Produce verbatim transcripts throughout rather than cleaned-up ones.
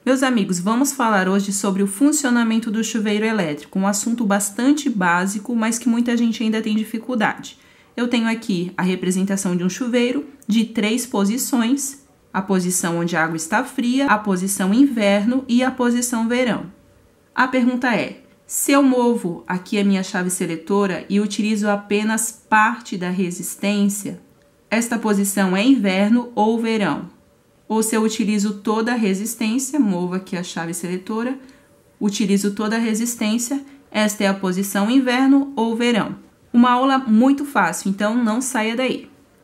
Meus amigos, vamos falar hoje sobre o funcionamento do chuveiro elétrico, um assunto bastante básico, mas que muita gente ainda tem dificuldade. Eu tenho aqui a representação de um chuveiro de três posições, a posição onde a água está fria, a posição inverno e a posição verão. A pergunta é, se eu movo aqui a minha chave seletora e utilizo apenas parte da resistência, esta posição é inverno ou verão? Ou se eu utilizo toda a resistência, movo aqui a chave seletora, utilizo toda a resistência, esta é a posição inverno ou verão. Uma aula muito fácil, então não saia daí.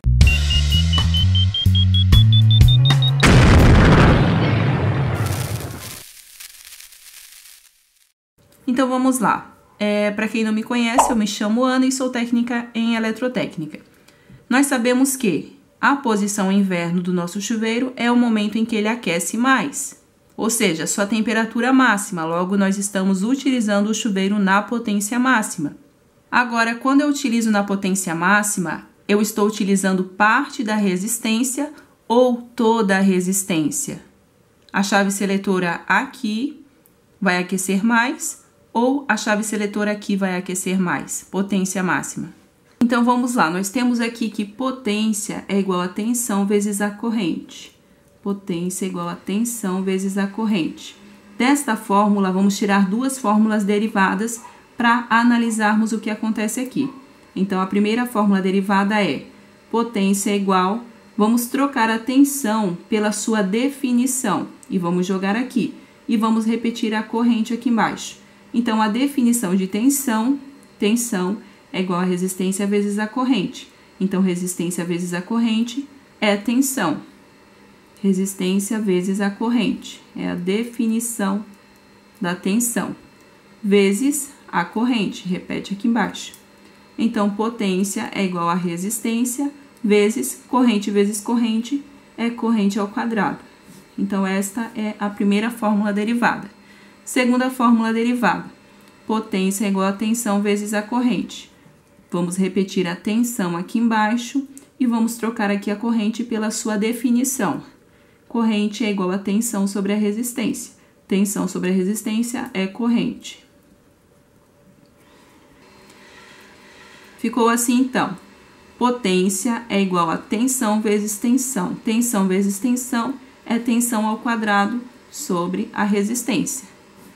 Então vamos lá. É, para quem não me conhece, eu me chamo Ana e sou técnica em eletrotécnica. Nós sabemos que a posição inverno do nosso chuveiro é o momento em que ele aquece mais, ou seja, sua temperatura máxima, logo nós estamos utilizando o chuveiro na potência máxima. Agora, quando eu utilizo na potência máxima, eu estou utilizando parte da resistência ou toda a resistência. A chave seletora aqui vai aquecer mais ou a chave seletora aqui vai aquecer mais, potência máxima. Então, vamos lá, nós temos aqui que potência é igual a tensão vezes a corrente. Potência é igual a tensão vezes a corrente. Desta fórmula, vamos tirar duas fórmulas derivadas para analisarmos o que acontece aqui. Então, a primeira fórmula derivada é potência é igual, vamos trocar a tensão pela sua definição e vamos jogar aqui. E vamos repetir a corrente aqui embaixo. Então, a definição de tensão, tensão, é igual a resistência vezes a corrente. Então, resistência vezes a corrente é tensão. Resistência vezes a corrente é a definição da tensão. Vezes a corrente, repete aqui embaixo. Então, potência é igual a resistência vezes corrente vezes corrente é corrente ao quadrado. Então, esta é a primeira fórmula derivada. Segunda fórmula derivada. Potência é igual a tensão vezes a corrente. Vamos repetir a tensão aqui embaixo e vamos trocar aqui a corrente pela sua definição. Corrente é igual a tensão sobre a resistência. Tensão sobre a resistência é corrente. Ficou assim, então. Potência é igual a tensão vezes tensão. Tensão vezes tensão é tensão ao quadrado sobre a resistência.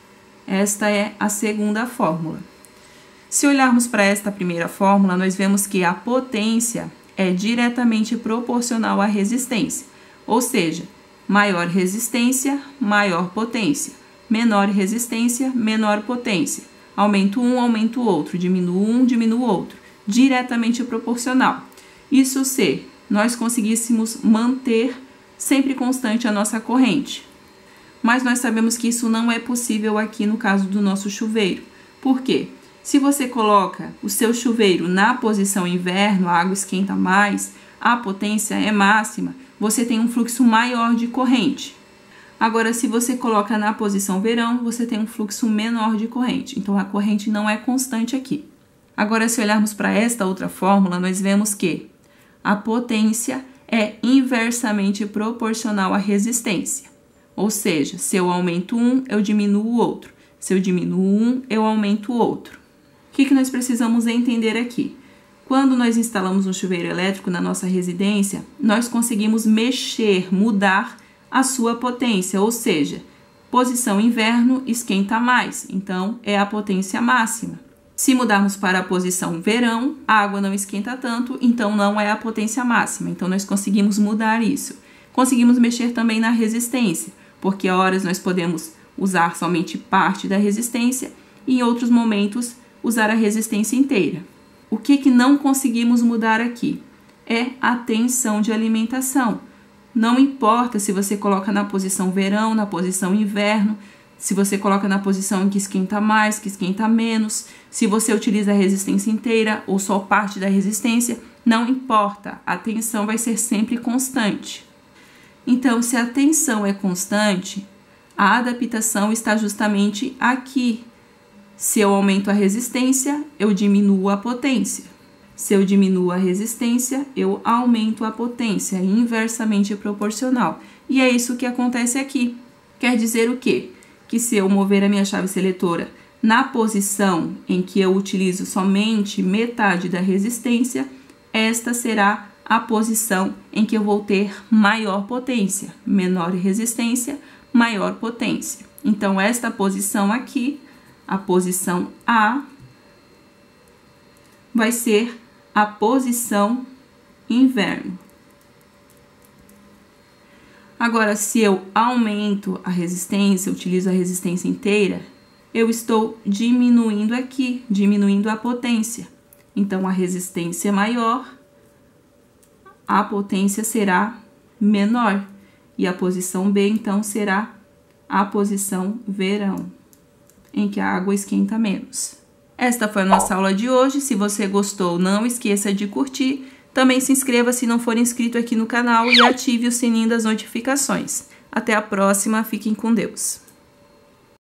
Esta é a segunda fórmula. Se olharmos para esta primeira fórmula, nós vemos que a potência é diretamente proporcional à resistência, ou seja, maior resistência, maior potência, menor resistência, menor potência. Aumento um, aumento o outro, diminuo um, diminuo o outro, diretamente proporcional. Isso se nós conseguíssemos manter sempre constante a nossa corrente. Mas nós sabemos que isso não é possível aqui no caso do nosso chuveiro. Por quê? Se você coloca o seu chuveiro na posição inverno, a água esquenta mais, a potência é máxima, você tem um fluxo maior de corrente. Agora, se você coloca na posição verão, você tem um fluxo menor de corrente. Então, a corrente não é constante aqui. Agora, se olharmos para esta outra fórmula, nós vemos que a potência é inversamente proporcional à resistência. Ou seja, se eu aumento um, eu diminuo o outro. Se eu diminuo um, eu aumento o outro. O que que nós precisamos entender aqui? Quando nós instalamos um chuveiro elétrico na nossa residência, nós conseguimos mexer, mudar a sua potência, ou seja, posição inverno esquenta mais, então é a potência máxima. Se mudarmos para a posição verão, a água não esquenta tanto, então não é a potência máxima. Então nós conseguimos mudar isso. Conseguimos mexer também na resistência, porque a horas nós podemos usar somente parte da resistência e em outros momentos usar a resistência inteira. O que que não conseguimos mudar aqui? É a tensão de alimentação. Não importa se você coloca na posição verão, na posição inverno, se você coloca na posição em que esquenta mais, que esquenta menos, se você utiliza a resistência inteira ou só parte da resistência, não importa, a tensão vai ser sempre constante. Então, se a tensão é constante, a adaptação está justamente aqui. Se eu aumento a resistência, eu diminuo a potência. Se eu diminuo a resistência, eu aumento a potência, inversamente proporcional. E é isso que acontece aqui. Quer dizer o quê? Que se eu mover a minha chave seletora na posição em que eu utilizo somente metade da resistência, esta será a posição em que eu vou ter maior potência. Menor resistência, maior potência. Então, esta posição aqui, a posição A, vai ser a posição inverno. Agora, se eu aumento a resistência, utilizo a resistência inteira, eu estou diminuindo aqui, diminuindo a potência. Então, a resistência é maior, a potência será menor. E a posição B, então, será a posição verão, em que a água esquenta menos. Esta foi a nossa aula de hoje. Se você gostou, não esqueça de curtir. Também se inscreva se não for inscrito aqui no canal e ative o sininho das notificações. Até a próxima, fiquem com Deus.